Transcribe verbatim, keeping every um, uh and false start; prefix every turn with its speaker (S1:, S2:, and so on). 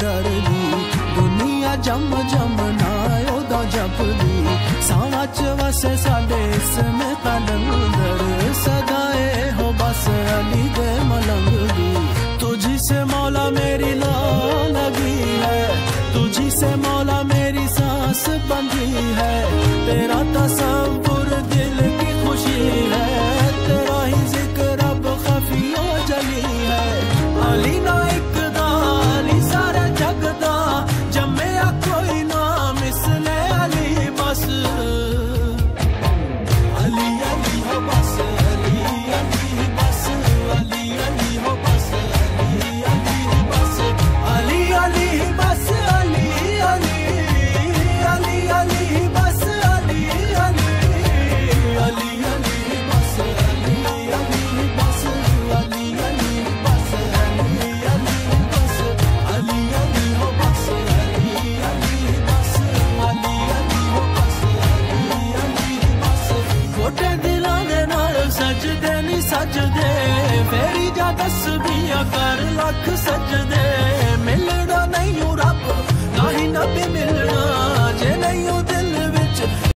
S1: डरदी, दुनिया जम जम ना ओदा जपदी। सावां च वसे साडे इसमें कलंदर, सदाए हो बस अली दे मलंग दी। तुझी से मौला मेरी लो लगी है, तुझी से मौला मेरी सांस बंधी है। तेरा तसव्वुर दिल की खुशी है, तेरा ही जिक्र अब खफियों जली है। अली ना एक दा अली सारे जग दा, जम्मेया कोई ना मिसले अली बस। अली अली हो बस, अली अली बस, अली अली हो बस, अली अली बस, अली अली बस, अली अली अली अली बस, अली अली अली अली बस, अली अली बस, अली अली बस, अली अली बस, अली अली हो बस, अली अली बस, अली अली हो बस, अली अली बस। गोटे दिलां दे नाल सजदे नी सजदे, फेरी जा तस्बीहां कर लख सजदे।